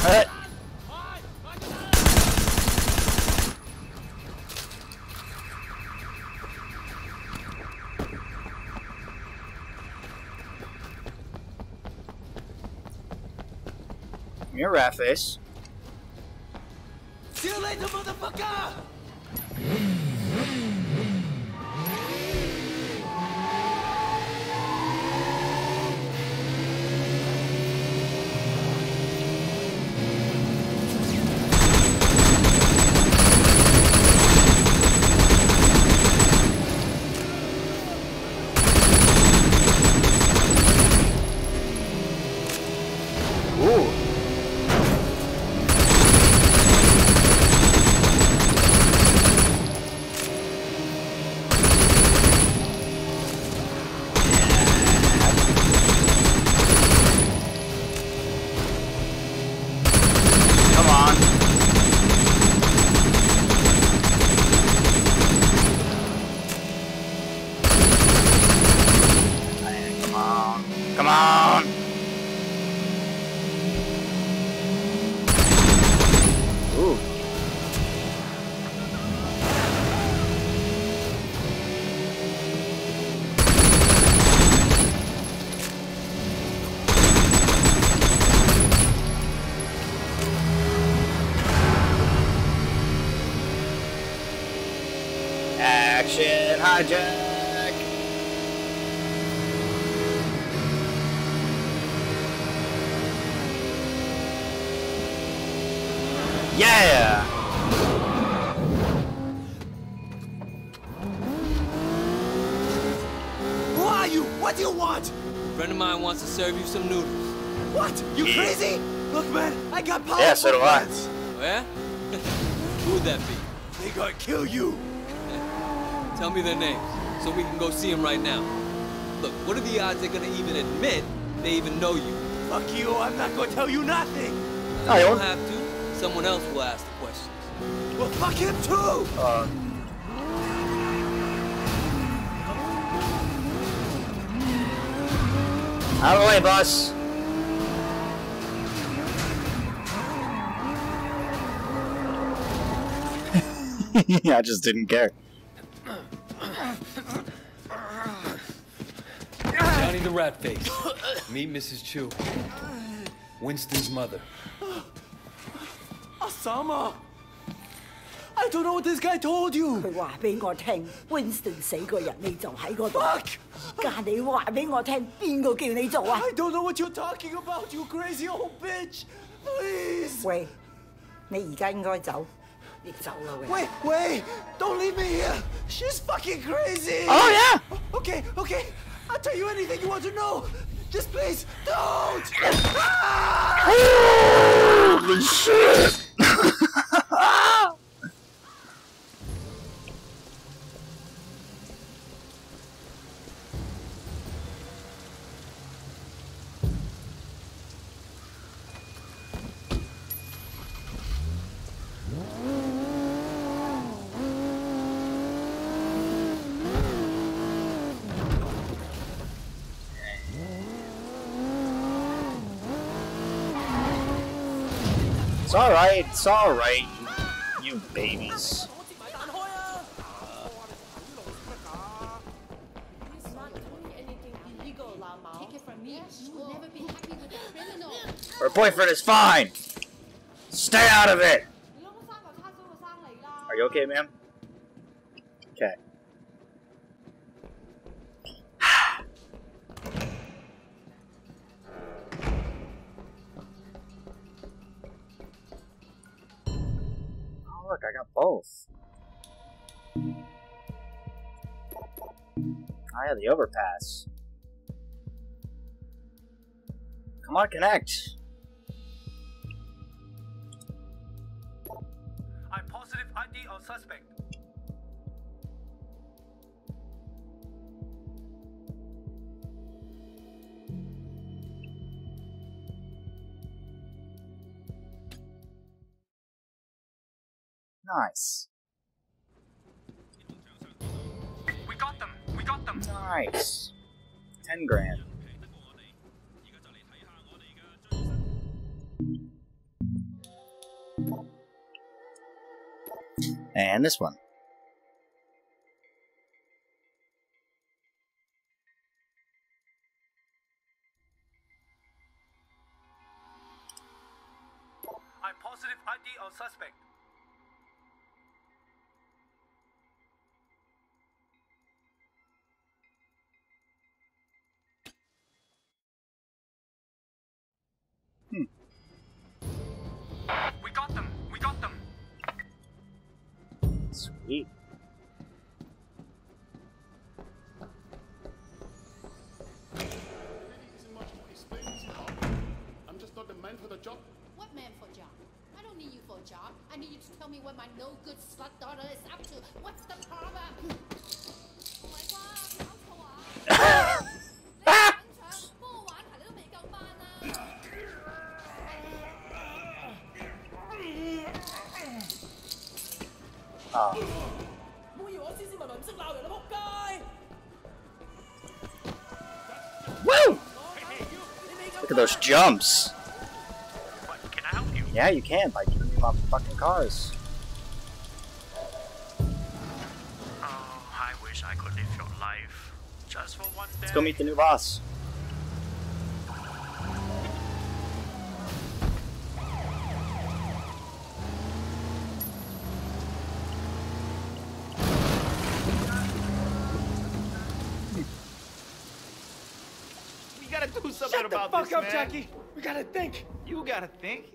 You're Ratface. See you later, motherfucker! Come on! Ooh. Action hijack! Yeah! Who are you? What do you want? A friend of mine wants to serve you some noodles. What? You crazy? Look, man, I got power. Yeah, so do I. Oh, yeah? Who would that be? They gonna kill you. Tell me their names, so we can go see them right now. Look, what are the odds they're gonna even admit they even know you? Fuck you, I'm not gonna tell you nothing. You don't have to. Someone else will ask the questions. Well, fuck him too! Out of the way, boss! I just didn't care. Johnny the Ratface. Meet Mrs. Chu. Winston's mother. Osama! I don't know what this guy told you! 佢話俾我聽 ，Winston 死個人你就喺嗰度。 Fuck! 但你話俾我聽，邊個叫你做啊？ I don't know what you're talking about, you crazy old bitch! Please! 喂，你而家應該走，你走啦喂。 Wait! Don't leave me here! She's fucking crazy! Oh yeah! Okay, I'll tell you anything you want to know! Just please, don't! Holy shit! It's alright, you babies. Her boyfriend is fine! Stay out of it! Are you okay, ma'am? Okay. Look, I got both. I have the overpass. Come on, connect. I'm positive ID on suspect. Nice. We got them! Nice. 10 grand. And this one. I'm positive ID on suspect. We got them. We got them. Sweet. I'm just not the man for the job. What man for job? I don't need you for a job. I need you to tell me what my no-good slut daughter is up to. What's the problem? Woo! Look at those jumps. Can I help you? Yeah, you can by giving me my fucking cars. Oh, I wish I could live your life just for one day. Let's go meet the new boss. We gotta do something about this, man. Shut the fuck up, Jackie. We gotta think. You gotta think.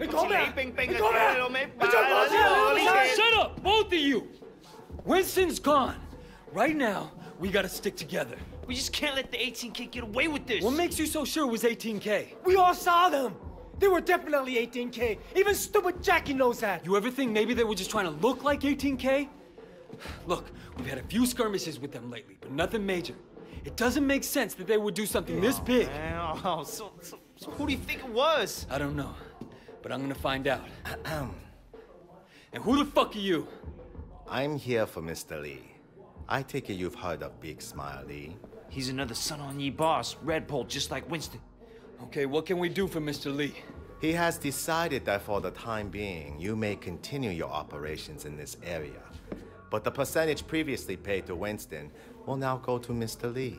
Shut up, both of you! Winston's gone. Right now, we gotta stick together. We just can't let the 18K get away with this. What makes you so sure it was 18K? We all saw them. They were definitely 18K. Even stupid Jackie knows that. You ever think maybe they were just trying to look like 18K? Look, we've had a few skirmishes with them lately, but nothing major. It doesn't make sense that they would do something this big. Man, so who do you think it was? I don't know, but I'm gonna find out. And who the fuck are you? I'm here for Mr. Lee. I take it you've heard of Big Smile Lee. He's another son-on-ye boss, Red Bull, just like Winston. Okay, what can we do for Mr. Lee? He has decided that for the time being, you may continue your operations in this area. But the percentage previously paid to Winston will now go to Mr. Lee.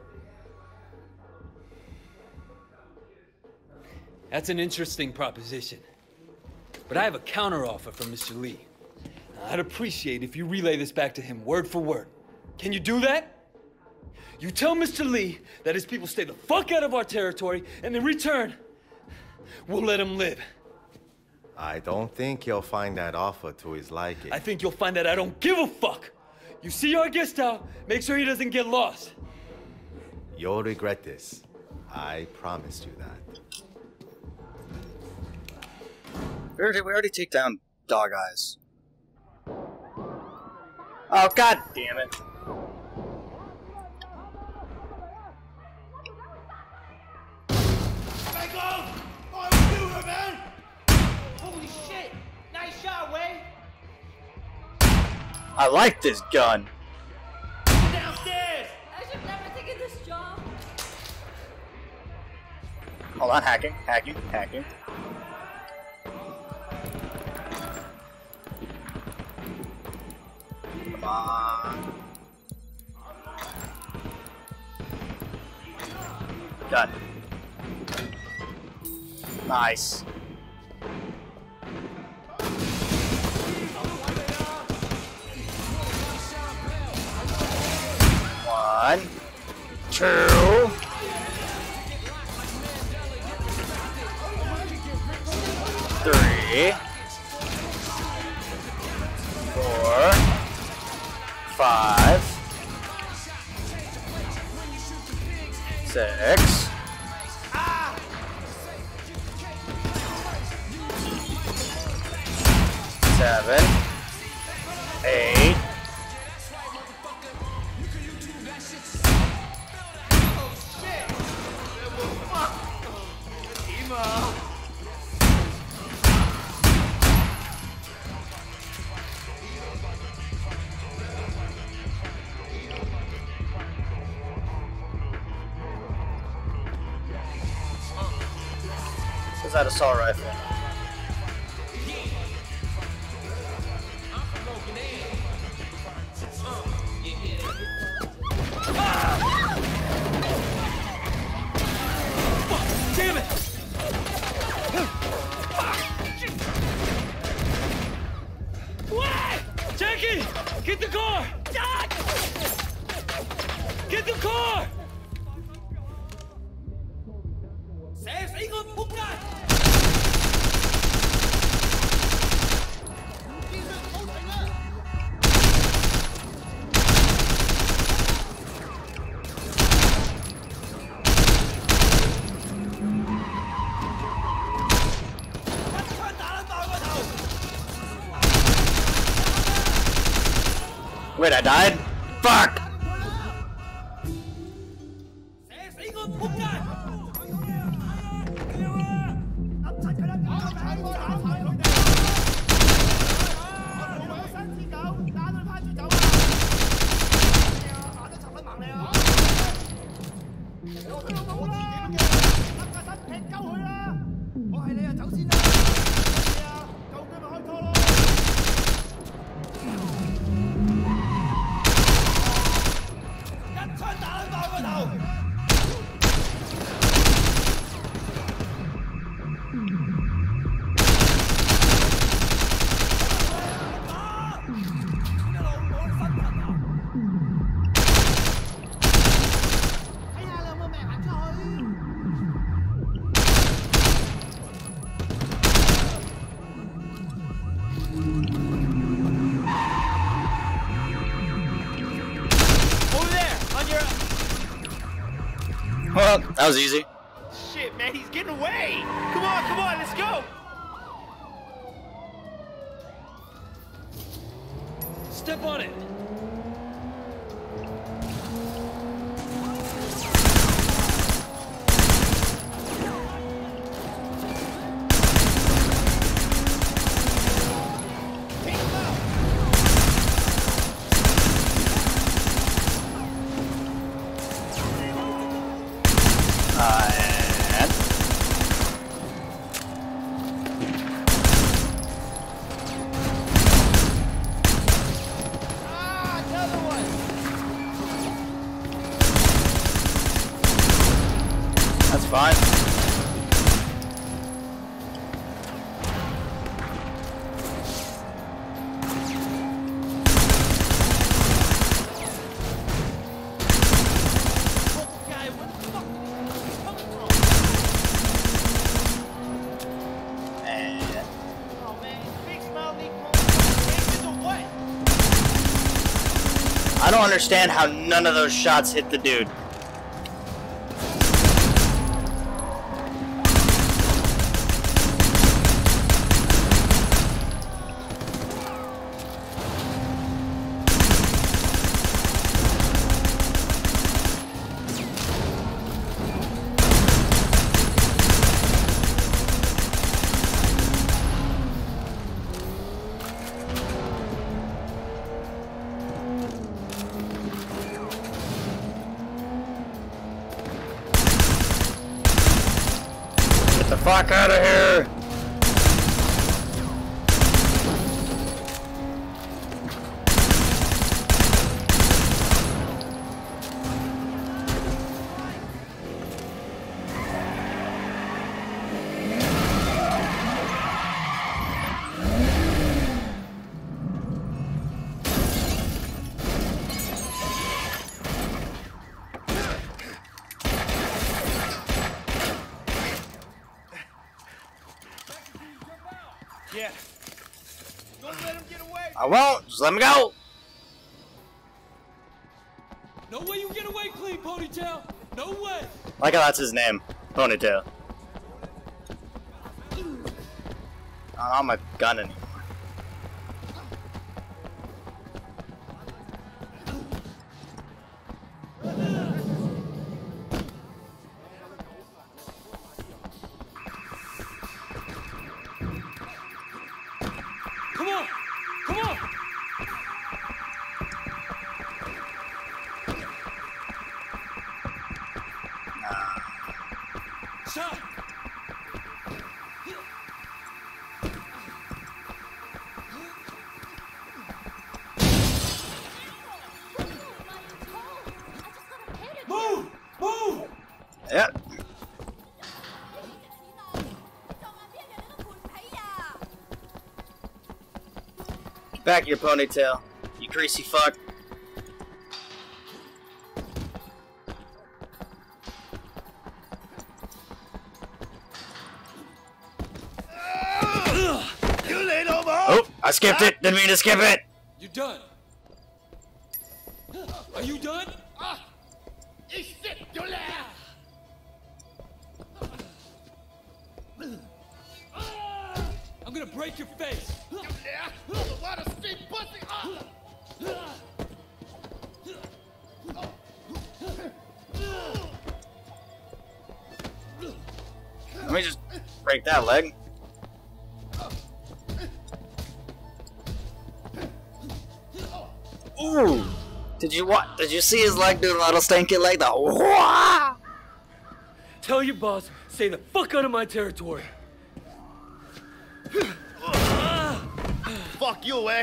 That's an interesting proposition. But I have a counteroffer from Mr. Lee. I'd appreciate if you relay this back to him word for word. Can you do that? You tell Mr. Lee that his people stay the fuck out of our territory, and in return, we'll let him live. I don't think you'll find that offer to his liking. I think you'll find that I don't give a fuck. You see our guest out, make sure he doesn't get lost. You'll regret this. I promised you that. We already take down Dog Eyes. Oh, god damn it. Holy shit! Nice shot, Wei! I like this gun. Downstairs! I should never taken this job. Hold on, hacking. Come on. Done. Nice. One, two, three, 4, 5, 6, 7, 8. Is that assault rifle? Get the car! Wait, I died? Fuck! Well, that was easy. Shit, man, he's getting away! Come on, let's go! Step on it! That's fine. I don't understand how none of those shots hit the dude. Get the fuck out of here! Yeah. Don't let him get away! I won't! Just let me go! No way you get away clean, Ponytail! No way! Like how that's his name. Ponytail. I don't have my gun anymore. Come on! Come on! Shot! Move! Move! Yep. Get back here, Ponytail. You greasy fuck. I skipped it. Didn't mean to skip it. You done? Are you done? I'm gonna break your face. Let me just break that leg. Ooh! Did you see his leg doing a little stanky leg? The wah! Tell your boss, stay the fuck out of my territory. Fuck you, eh?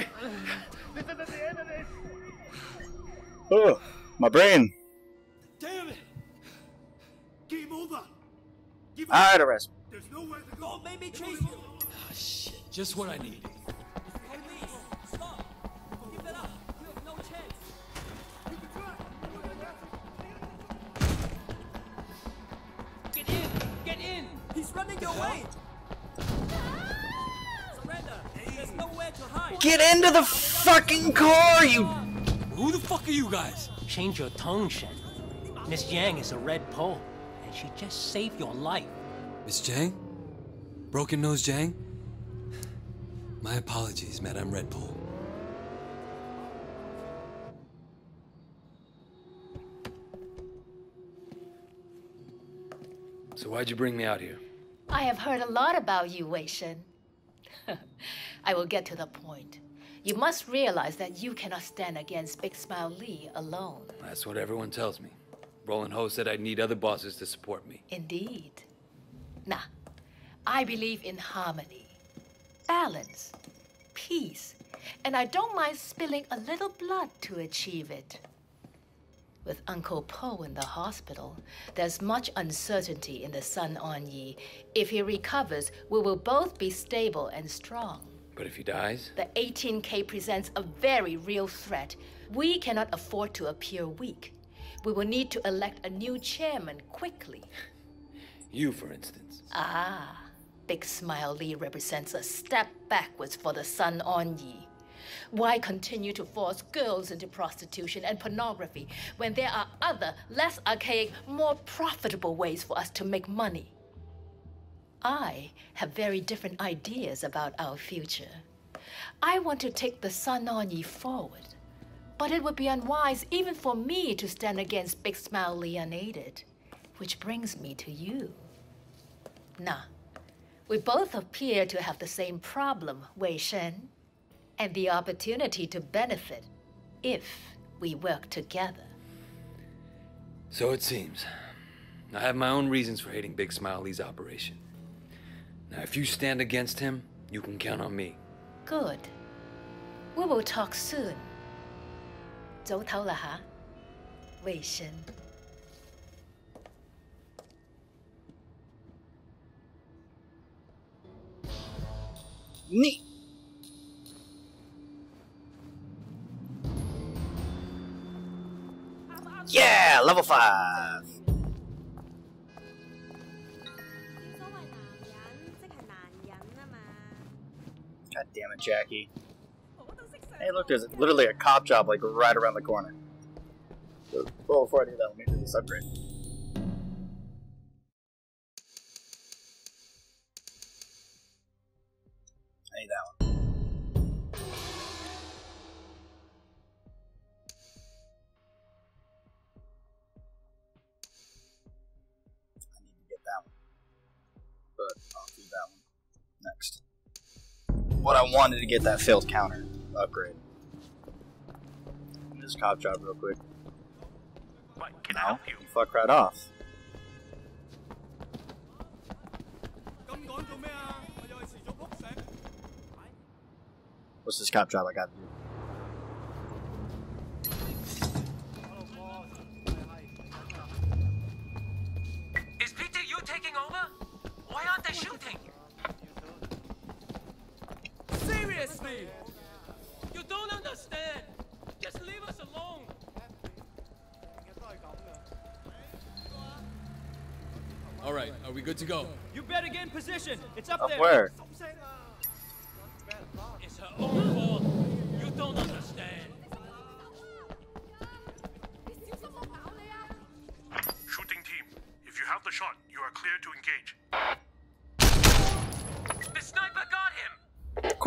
Oh, my brain. Damn it! Game over. Alright, arrest. There's nowhere to go. Don't make me chase you. Ah, shit. Just what I need. Police, stop. Give it up. You have no chance. Get in. Get in. He's running your way. Surrender. There's nowhere to hide. Get into the fucking car, you... Who the fuck are you guys? Change your tone, Shen. Miss Yang is a red pole, and she just saved your life. Miss Jang? Broken Nose Jang? My apologies, Madame Red Pole. So why'd you bring me out here? I have heard a lot about you, Wei Shen. I will get to the point. You must realize that you cannot stand against Big Smile Lee alone. That's what everyone tells me. Roland Ho said I'd need other bosses to support me. Indeed. Nah, I believe in harmony, balance, peace, and I don't mind spilling a little blood to achieve it. With Uncle Po in the hospital, there's much uncertainty in the Sun On Yi. If he recovers, we will both be stable and strong. But if he dies? The 18K presents a very real threat. We cannot afford to appear weak. We will need to elect a new chairman quickly. You, for instance. Ah, Big Smile Lee represents a step backwards for the Sun On Yi. Why continue to force girls into prostitution and pornography when there are other, less archaic, more profitable ways for us to make money? I have very different ideas about our future. I want to take the Sun On Yi forward, but it would be unwise even for me to stand against Big Smile Lee unaided, which brings me to you. Nah, we both appear to have the same problem, Wei Shen, and the opportunity to benefit if we work together. So it seems. I have my own reasons for hating Big Smile Lee's operation. Now, if you stand against him, you can count on me. Good. We will talk soon. 早唞啦吓，魏生。 Neat. Yeah, level 5. God damn it, Jackie. Hey, look, there's literally a cop job like right around the corner. Well, before I do that, let me do this upgrade. I need that one. I need to get that one. But I'll do that one next. But I wanted to get that failed counter upgrade. This cop job real quick. What can I help you? Fuck right off. What's this cop job I got to do? Is Peter you taking over? Why aren't they shooting? Seriously! You don't understand! Just leave us alone! All right, are we good to go? You better get in position! It's up Up there! where? It's her own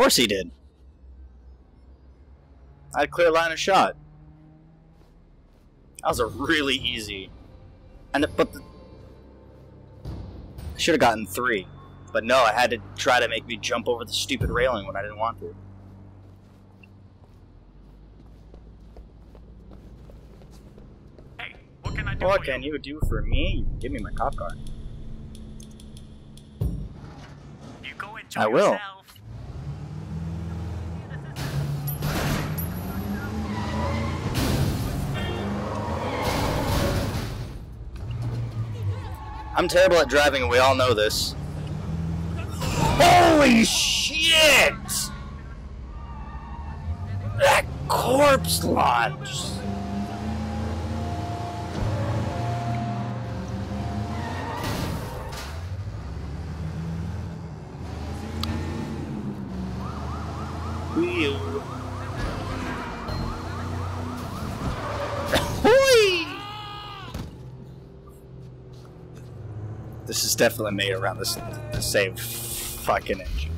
Of course he did. I had a clear line of shot. That was a really easy. I should have gotten 3. But no, I had to try to make me jump over the stupid railing when I didn't want to. Hey, what can I do? What can you do for me? Give me my cop car. You go enjoy I will. yourself. I'm terrible at driving, and we all know this. Holy shit! That corpse launch! Wheel. This is definitely made around the same fucking engine.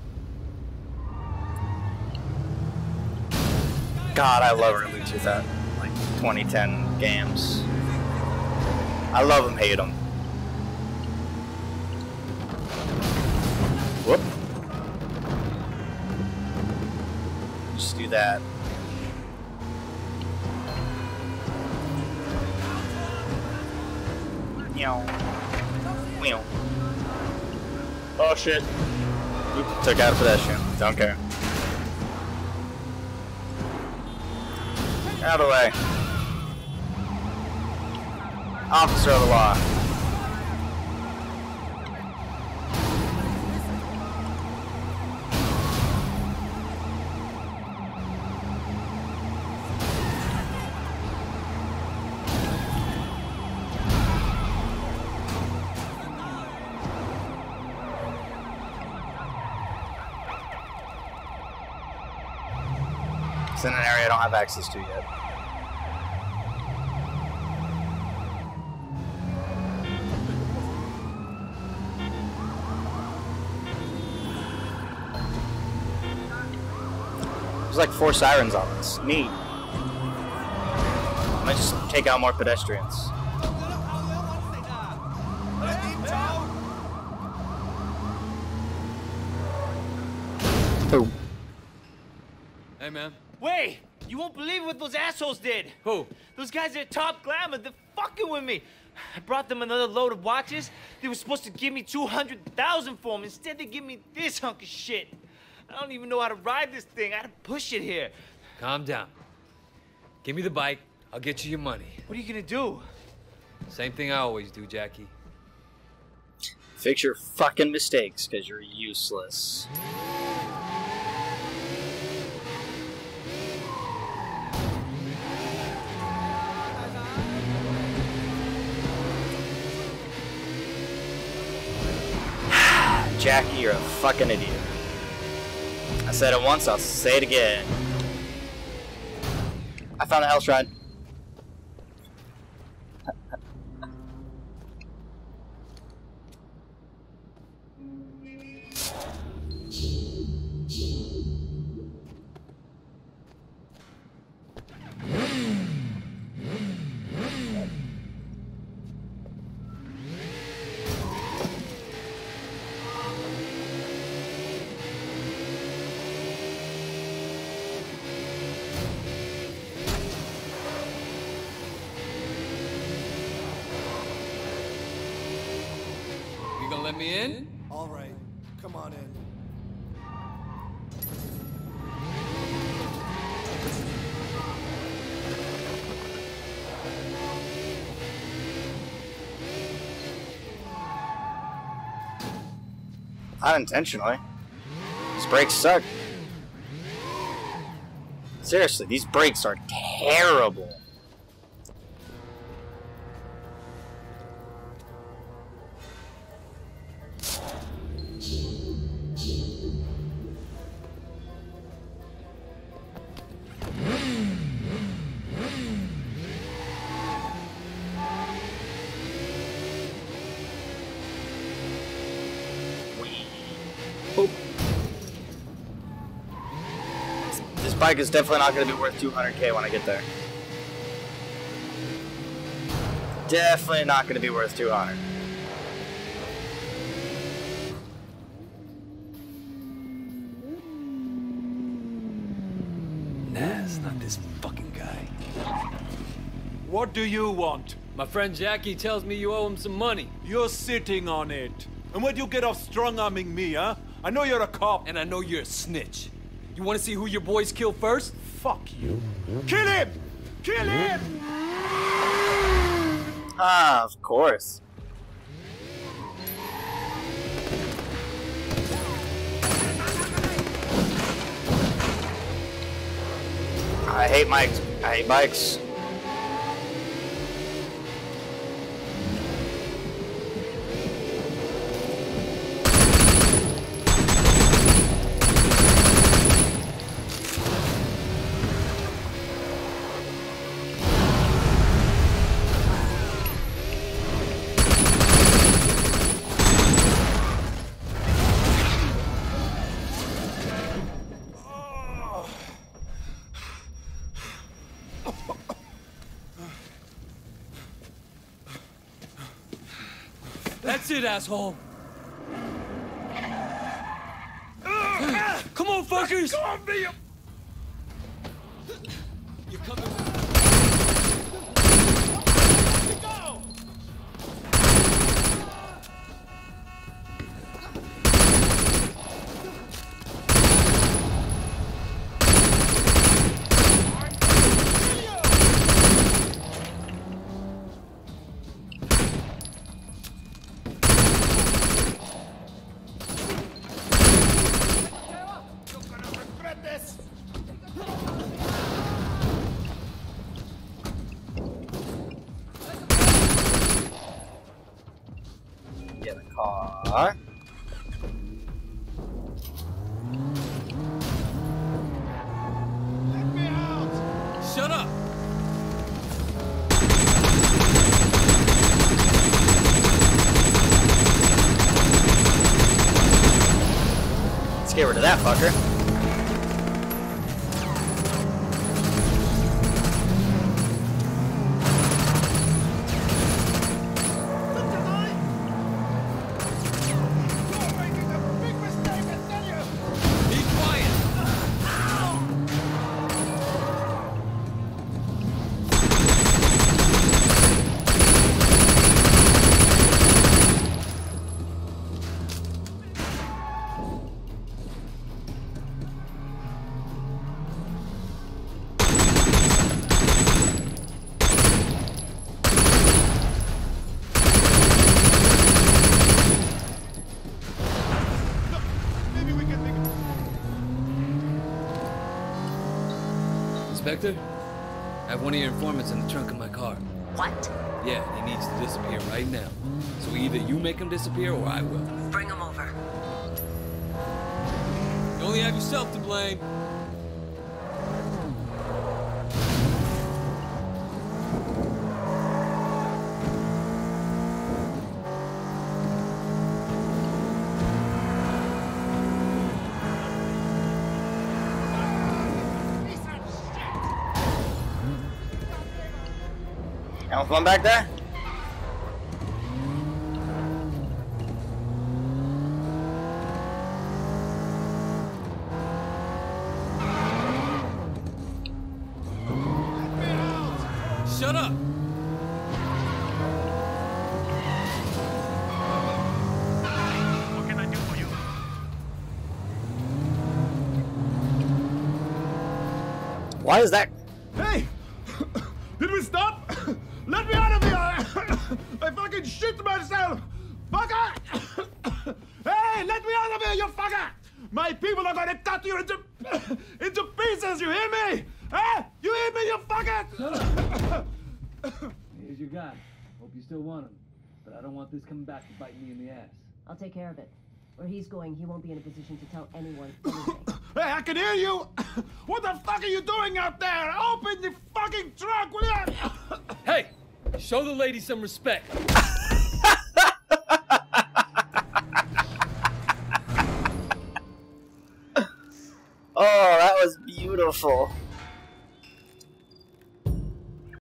God, I love early 2000, like 2010 games. I love them, hate them. Whoop. Just do that. Oh shit. Oop, took out a pedestrian. Don't care. Out of the way. Officer of the law. It's in an area I don't have access to yet. There's like 4 sirens on this. Neat. I might just take out more pedestrians. Boom. Hey, man. Wait! You won't believe what those assholes did! Who? Those guys at Top Glamour, they're fucking with me! I brought them another load of watches. They were supposed to give me $200,000 for them. Instead, they give me this hunk of shit. I don't even know how to ride this thing. I had to push it here. Calm down. Give me the bike. I'll get you your money. What are you gonna do? Same thing I always do, Jackie. Fix your fucking mistakes, because you're useless. Jackie, you're a fucking idiot. I said it once, I'll say it again. I found the hell shrine. Gonna let me in? All right, come on in. Unintentionally. These brakes suck. Seriously, these brakes are terrible. bike is definitely not going to be worth 200K when I get there. Definitely not going to be worth 200. Nah, it's not this fucking guy. What do you want? My friend Jackie tells me you owe him some money. You're sitting on it. And where'd you get off strong-arming me, huh? I know you're a cop. And I know you're a snitch. You want to see who your boys kill first? Fuck you. Kill him! Kill him! Ah, of course. I hate bikes. I hate bikes. That's it, asshole. Come on, fuckers! Come on, me! You're coming. Get a car. Let me out! Shut up! Let's get rid of that fucker. Inspector, I have one of your informants in the trunk of my car. What? Yeah, he needs to disappear right now. So either you make him disappear or I will. Bring him over. You only have yourself to blame. Anyone from back there? Shut up! What can I do for you? Why is that? Hey! Did we stop? Let me out of here! I fucking shit myself! Fucker! Hey, let me out of here, you fucker! My people are gonna cut you into pieces, you hear me? Huh? You hear me, you fucker? Here's your guy. Hope you still want him. But I don't want this coming back to bite me in the ass. I'll take care of it. Where he's going, he won't be in a position to tell anyone anything. Hey, I can hear you! What the fuck are you doing out there? Open the fucking trunk, will you? Hey! Show the lady some respect. Oh, that was beautiful. beautiful.